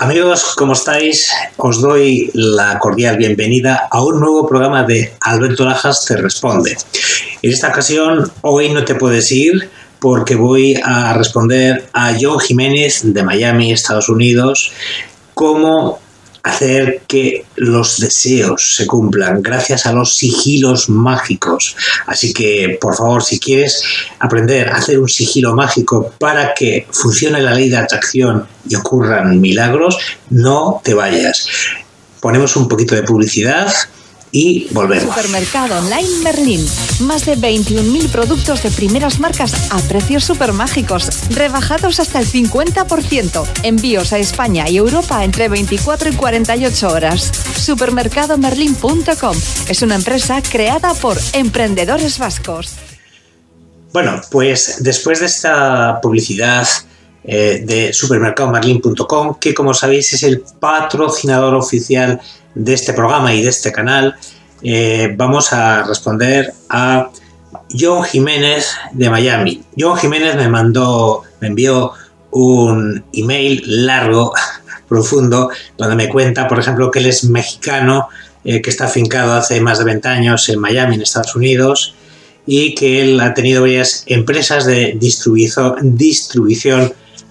Amigos, ¿cómo estáis? Os doy la cordial bienvenida a un nuevo programa de Alberto Lajas Te Responde. En esta ocasión, hoy no te puedes ir porque voy a responder a John Jiménez de Miami, Estados Unidos, cómo hacer que los deseos se cumplan gracias a los sigilos mágicos. Así que, por favor, si quieres aprender a hacer un sigilo mágico para que funcione la ley de atracción y ocurran milagros, no te vayas. Ponemos un poquito de publicidad y volvemos. Supermercado Online Merlin. Más de 21.000 productos de primeras marcas a precios supermágicos, rebajados hasta el 50%. Envíos a España y Europa entre 24 y 48 horas. Supermercadomerlin.com es una empresa creada por emprendedores vascos. Bueno, pues después de esta publicidad de supermercadomerlin.com, que como sabéis es el patrocinador oficial de este programa y de este canal, vamos a responder a John Jiménez de Miami. John Jiménez me envió un email largo, profundo, donde me cuenta, por ejemplo, que él es mexicano, que está afincado hace más de 20 años en Miami, en Estados Unidos, y que él ha tenido varias empresas de distribución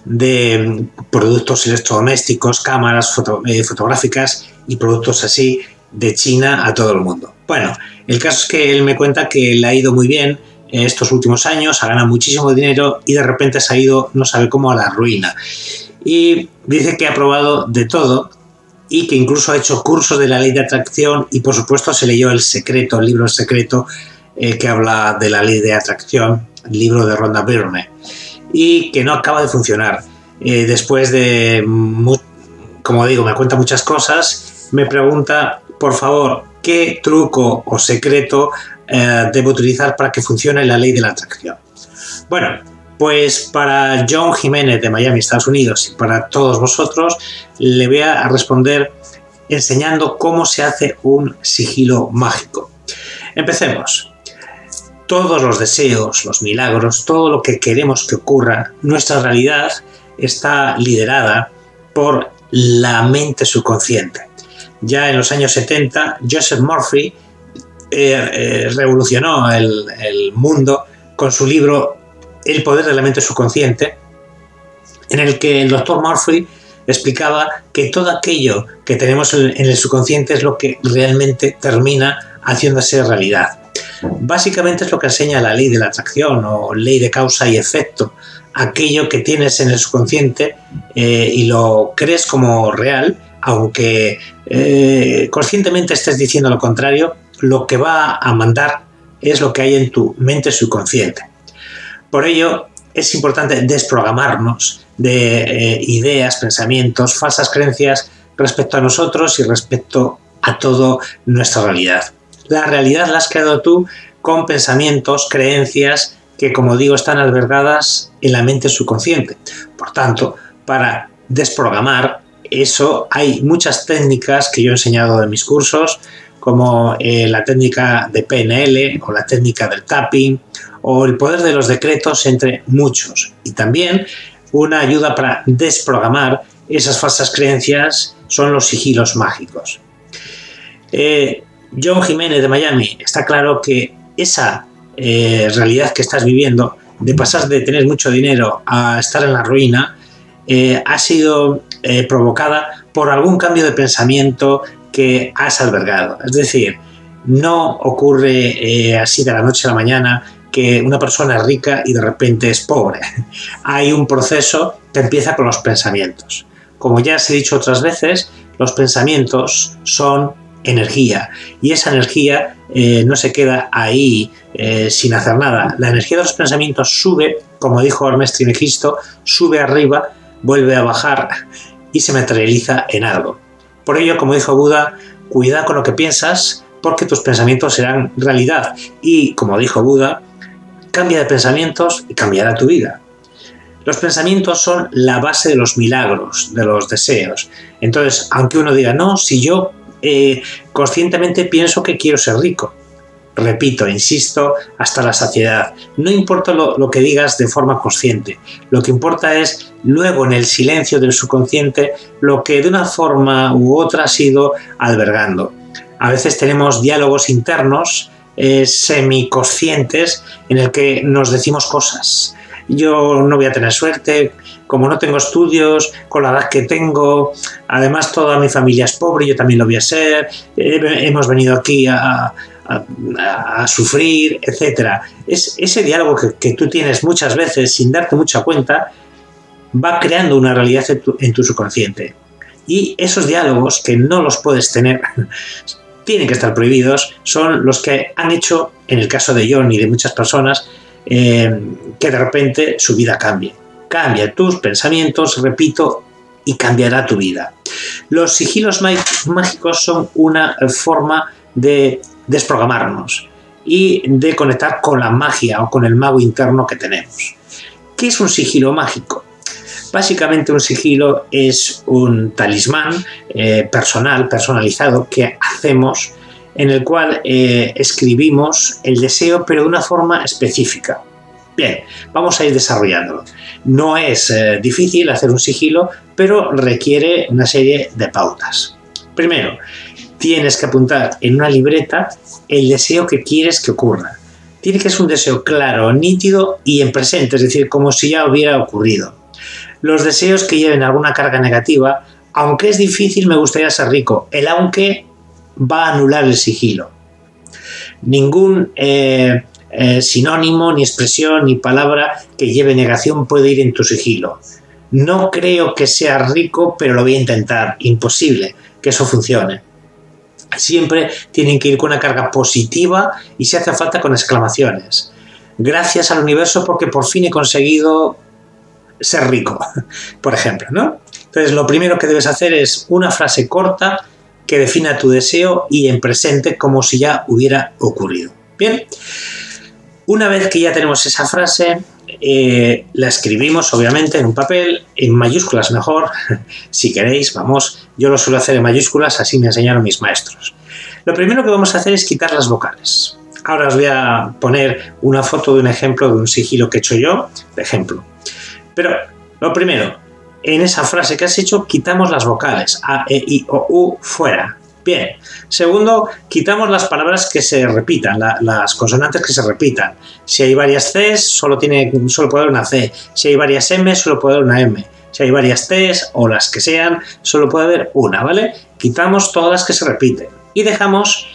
de productos electrodomésticos, cámaras fotográficas y productos así de China a todo el mundo. Bueno, el caso es que él me cuenta que le ha ido muy bien estos últimos años, ha ganado muchísimo dinero y de repente se ha ido, no sabe cómo, a la ruina. Y dice que ha probado de todo y que incluso ha hecho cursos de la ley de atracción y por supuesto se leyó El Secreto, el libro El Secreto, que habla de la ley de atracción, el libro de Rhonda Byrne, y que no acaba de funcionar. Después de, como digo, me cuenta muchas cosas, me pregunta, por favor, ¿qué truco o secreto debo utilizar para que funcione la ley de la atracción? Bueno, pues para John Jiménez de Miami, Estados Unidos, y para todos vosotros, le voy a responder enseñando cómo se hace un sigilo mágico. Empecemos. Todos los deseos, los milagros, todo lo que queremos que ocurra, nuestra realidad está liderada por la mente subconsciente. Ya en los años 70, Joseph Murphy revolucionó el mundo con su libro El poder de la mente subconsciente, en el que el doctor Murphy explicaba que todo aquello que tenemos en el subconsciente es lo que realmente termina haciéndose realidad. Básicamente es lo que enseña la ley de la atracción o ley de causa y efecto. Aquello que tienes en el subconsciente y lo crees como real, aunque conscientemente estés diciendo lo contrario, lo que va a mandar es lo que hay en tu mente subconsciente. Por ello es importante desprogramarnos de ideas, pensamientos, falsas creencias respecto a nosotros y respecto a toda nuestra realidad. La realidad la has creado tú con pensamientos, creencias que, como digo, están albergadas en la mente subconsciente. Por tanto, para desprogramar eso hay muchas técnicas que yo he enseñado en mis cursos, como la técnica de PNL o la técnica del tapping o el poder de los decretos, entre muchos. Y también una ayuda para desprogramar esas falsas creencias son los sigilos mágicos. John Jiménez de Miami, está claro que esa realidad que estás viviendo, de pasar de tener mucho dinero a estar en la ruina, ha sido provocada por algún cambio de pensamiento que has albergado. Es decir, no ocurre así de la noche a la mañana que una persona es rica y de repente es pobre. Hay un proceso que empieza con los pensamientos. Como ya os he dicho otras veces, los pensamientos son energía y esa energía no se queda ahí sin hacer nada. La energía de los pensamientos sube, como dijo Hermes Trismegisto, sube arriba, vuelve a bajar y se materializa en algo. Por ello, como dijo Buda, cuida con lo que piensas porque tus pensamientos serán realidad y, como dijo Buda, cambia de pensamientos y cambiará tu vida. Los pensamientos son la base de los milagros, de los deseos. Entonces, aunque uno diga, no, si yo conscientemente pienso que quiero ser rico, repito, insisto, hasta la saciedad. No importa lo que digas de forma consciente, lo que importa es luego en el silencio del subconsciente lo que de una forma u otra has ido albergando. A veces tenemos diálogos internos semiconscientes en el que nos decimos cosas. Yo no voy a tener suerte, como no tengo estudios, con la edad que tengo, además toda mi familia es pobre, yo también lo voy a ser, hemos venido aquí a sufrir, etc. Ese diálogo que tú tienes muchas veces sin darte mucha cuenta va creando una realidad en tu subconsciente. Y esos diálogos que no los puedes tener, tienen que estar prohibidos, son los que han hecho, en el caso de John y de muchas personas, que de repente su vida cambie. Cambia tus pensamientos, repito, y cambiará tu vida. Los sigilos mágicos son una forma de desprogramarnos y de conectar con la magia o con el mago interno que tenemos. ¿Qué es un sigilo mágico? Básicamente un sigilo es un talismán personalizado que hacemos, en el cual escribimos el deseo, pero de una forma específica. Bien, vamos a ir desarrollándolo. No es difícil hacer un sigilo, pero requiere una serie de pautas. Primero, tienes que apuntar en una libreta el deseo que quieres que ocurra. Tiene que ser un deseo claro, nítido y en presente, es decir, como si ya hubiera ocurrido. Los deseos que lleven alguna carga negativa, aunque es difícil, me gustaría ser rico. El aunque va a anular el sigilo. Ningún sinónimo, ni expresión, ni palabra que lleve negación puede ir en tu sigilo. No creo que sea rico, pero lo voy a intentar. Imposible que eso funcione. Siempre tienen que ir con una carga positiva y si hace falta con exclamaciones. Gracias al universo porque por fin he conseguido ser rico, por ejemplo, ¿no? Entonces lo primero que debes hacer es una frase corta que defina tu deseo y en presente como si ya hubiera ocurrido. Bien, una vez que ya tenemos esa frase, la escribimos obviamente en un papel, en mayúsculas mejor, si queréis, vamos, yo lo suelo hacer en mayúsculas, así me enseñaron mis maestros. Lo primero que vamos a hacer es quitar las vocales. Ahora os voy a poner una foto de un ejemplo de un sigilo que he hecho yo, de ejemplo. Pero lo primero, en esa frase que has hecho, quitamos las vocales, A, E, I, O, U, fuera. Bien. Segundo, quitamos las palabras que se repitan, las consonantes que se repitan. Si hay varias Cs, solo puede haber una C. Si hay varias M, solo puede haber una M. Si hay varias Ts o las que sean, solo puede haber una, ¿vale? Quitamos todas las que se repiten y dejamos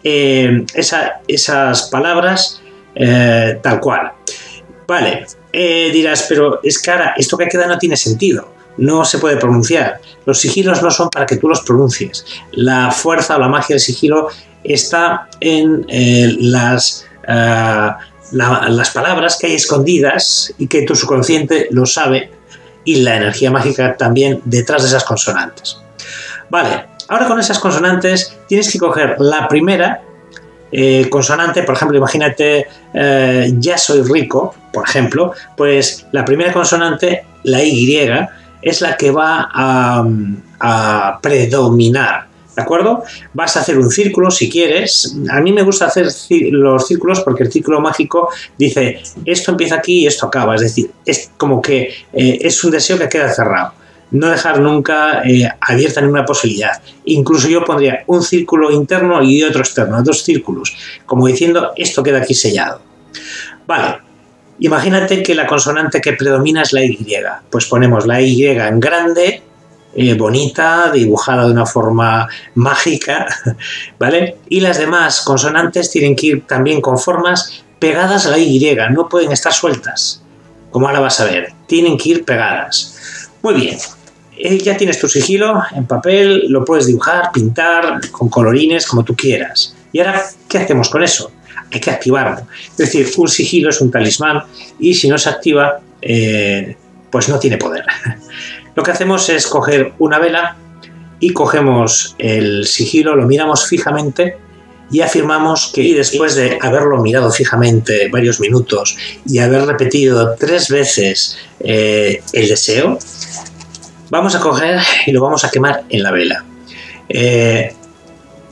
esas palabras tal cual. Vale, dirás, pero es que ahora esto que queda no tiene sentido. No se puede pronunciar. Los sigilos no son para que tú los pronuncies. La fuerza o la magia del sigilo está en las palabras que hay escondidas y que tu subconsciente lo sabe, y la energía mágica también detrás de esas consonantes. Vale, ahora con esas consonantes tienes que coger la primera consonante, por ejemplo, imagínate ya soy rico, por ejemplo, pues la primera consonante, la Y, es la que va a predominar, ¿de acuerdo? Vas a hacer un círculo si quieres. A mí me gusta hacer los círculos porque el círculo mágico dice esto empieza aquí y esto acaba, es decir, es como que es un deseo que queda cerrado. No dejar nunca abierta ninguna posibilidad. Incluso yo pondría un círculo interno y otro externo, dos círculos, como diciendo esto queda aquí sellado. Vale. Imagínate que la consonante que predomina es la Y, pues ponemos la Y en grande, bonita, dibujada de una forma mágica, ¿vale? Y las demás consonantes tienen que ir también con formas pegadas a la Y, no pueden estar sueltas, como ahora vas a ver, tienen que ir pegadas. Muy bien, ya tienes tu sigilo en papel, lo puedes dibujar, pintar, con colorines, como tú quieras. Y ahora, ¿qué hacemos con eso? Hay que activarlo. Es decir, un sigilo es un talismán y si no se activa, pues no tiene poder. Lo que hacemos es coger una vela y cogemos el sigilo, lo miramos fijamente y afirmamos que, y después de haberlo mirado fijamente varios minutos y haber repetido 3 veces el deseo, vamos a coger y lo vamos a quemar en la vela.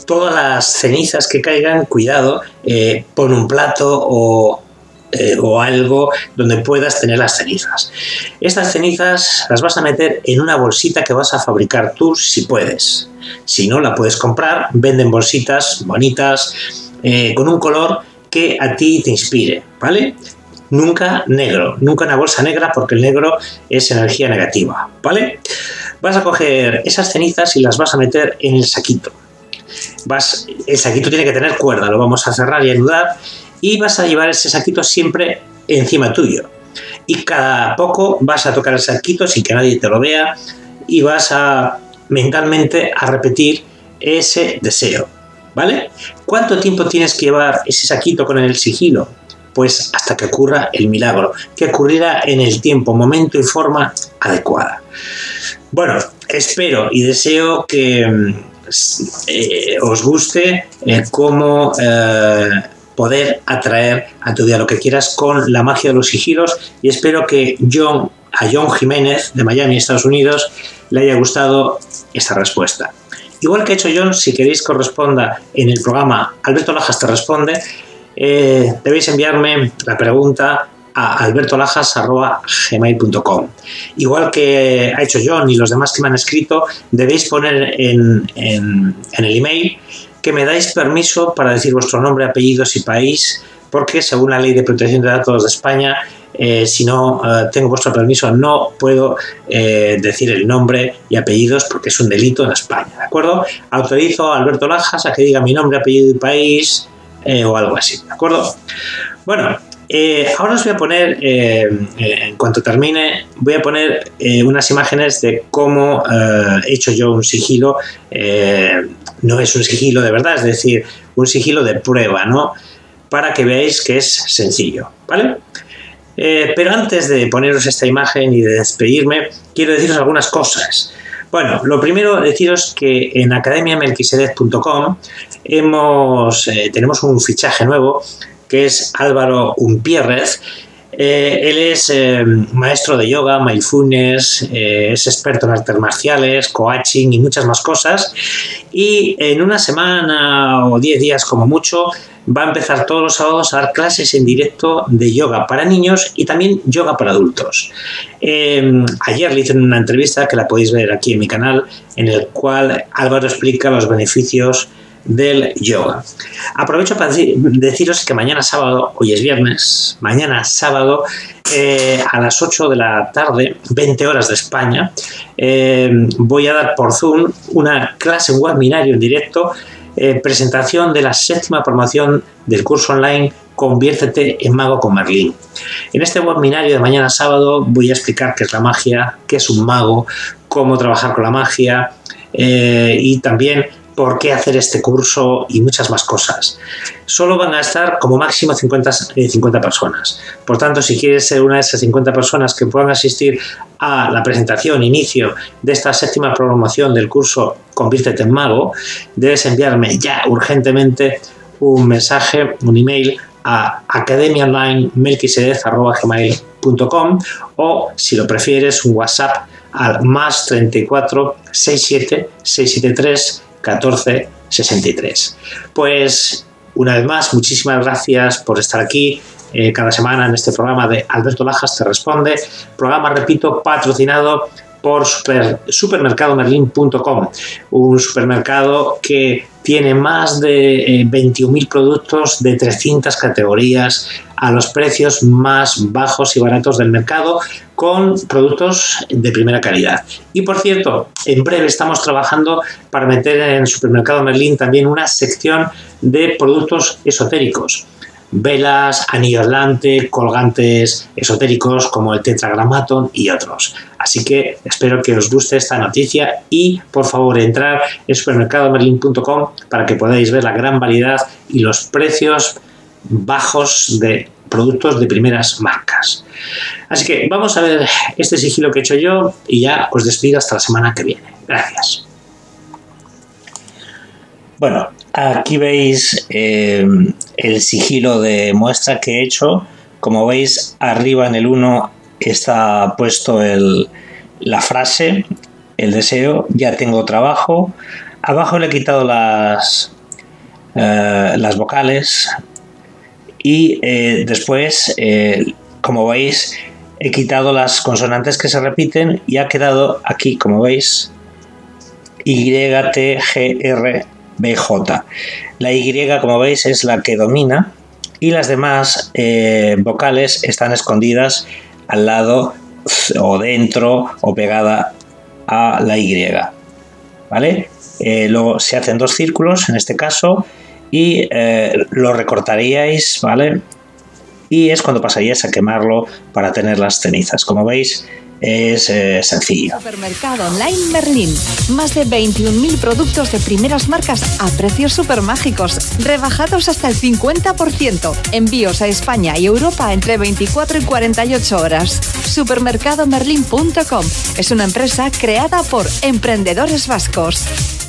todas las cenizas que caigan, cuidado, pon un plato o algo donde puedas tener las cenizas. Estas cenizas las vas a meter en una bolsita que vas a fabricar tú si puedes. Si no, la puedes comprar. Venden bolsitas bonitas con un color que a ti te inspire, ¿vale? Nunca negro, nunca una bolsa negra, porque el negro es energía negativa, ¿vale? Vas a coger esas cenizas y las vas a meter en el saquito. El saquito tiene que tener cuerda, lo vamos a cerrar y anudar, y vas a llevar ese saquito siempre encima tuyo. Y cada poco vas a tocar el saquito sin que nadie te lo vea y vas a mentalmente a repetir ese deseo, ¿vale? ¿Cuánto tiempo tienes que llevar ese saquito con el sigilo? Pues hasta que ocurra el milagro, que ocurrirá en el tiempo, momento y forma adecuada. Bueno, espero y deseo que os guste cómo poder atraer a tu vida lo que quieras con la magia de los sigilos, y espero que a John Jiménez de Miami, Estados Unidos, le haya gustado esta respuesta. Igual que ha hecho John, si queréis que os responda en el programa Alberto Lajas te responde, debéis enviarme la pregunta a albertolajas@gmail.com. Igual que ha hecho John y los demás que me han escrito, debéis poner en el email que me dais permiso para decir vuestro nombre, apellidos y país, porque según la Ley de Protección de Datos de España, si no tengo vuestro permiso, no puedo decir el nombre y apellidos porque es un delito en España, ¿de acuerdo? Autorizo a Alberto Lajas a que diga mi nombre, apellido y país o algo así, ¿de acuerdo? Bueno, ahora os voy a poner, en cuanto termine, voy a poner unas imágenes de cómo he hecho yo un sigilo. No es un sigilo de verdad, es decir, un sigilo de prueba, ¿no? Para que veáis que es sencillo, ¿vale? Pero antes de poneros esta imagen y de despedirme, quiero deciros algunas cosas. Bueno, lo primero, deciros que en academiamelquisedec.com tenemos un fichaje nuevo, que es Álvaro Umpierrez. Él es maestro de yoga, mindfulness, es experto en artes marciales, coaching y muchas más cosas. Y en una semana o 10 días como mucho va a empezar todos los sábados a dar clases en directo de yoga para niños y también yoga para adultos. Ayer le hice una entrevista que la podéis ver aquí en mi canal, en el cual Álvaro explica los beneficios del yoga. Aprovecho para deciros que mañana sábado, hoy es viernes, mañana sábado a las 8 de la tarde, 20 horas de España, voy a dar por Zoom una clase, un webinario en directo, presentación de la 7ª promoción del curso online Conviértete en Mago con Merlín. En este webinario de mañana sábado voy a explicar qué es la magia, qué es un mago, cómo trabajar con la magia y también por qué hacer este curso y muchas más cosas. Solo van a estar como máximo 50 personas. Por tanto, si quieres ser una de esas 50 personas que puedan asistir a la presentación, inicio de esta 7ª promoción del curso Conviértete en Mago, debes enviarme ya urgentemente un mensaje, un email a academiaonlinemelquisedec@gmail.com o, si lo prefieres, un WhatsApp al +34 67 673 14 63. Pues una vez más, muchísimas gracias por estar aquí cada semana en este programa de Alberto Lajas te responde, programa, repito, patrocinado por supermercadomerlin.com, un supermercado que tiene más de 21.000 productos de 300 categorías a los precios más bajos y baratos del mercado, con productos de primera calidad. Y por cierto, en breve estamos trabajando para meter en Supermercado Merlin también una sección de productos esotéricos. Velas, anillo aislante, colgantes esotéricos como el Tetragramaton y otros. Así que espero que os guste esta noticia y por favor entrar en supermercadomerlin.com para que podáis ver la gran variedad y los precios bajos de productos de primeras marcas. Así que vamos a ver este sigilo que he hecho yo y ya os despido hasta la semana que viene. Gracias. Bueno, aquí veis el sigilo de muestra que he hecho. Como veis, arriba en el 1 está puesto la frase, el deseo, ya tengo trabajo. Abajo le he quitado las las vocales y después, como veis, he quitado las consonantes que se repiten y ha quedado aquí, como veis, Y, T, G, R, B, J. La Y, como veis, es la que domina y las demás vocales están escondidas al lado o dentro o pegada a la Y, ¿vale? Luego se hacen 2 círculos en este caso y lo recortaríais, ¿vale? Y es cuando pasaríais a quemarlo para tener las cenizas. Como veis, es sencillo. Supermercado Online Merlin. Más de 21.000 productos de primeras marcas a precios súper mágicos. Rebajados hasta el 50%. Envíos a España y Europa entre 24 y 48 horas. Supermercadomerlin.com es una empresa creada por emprendedores vascos.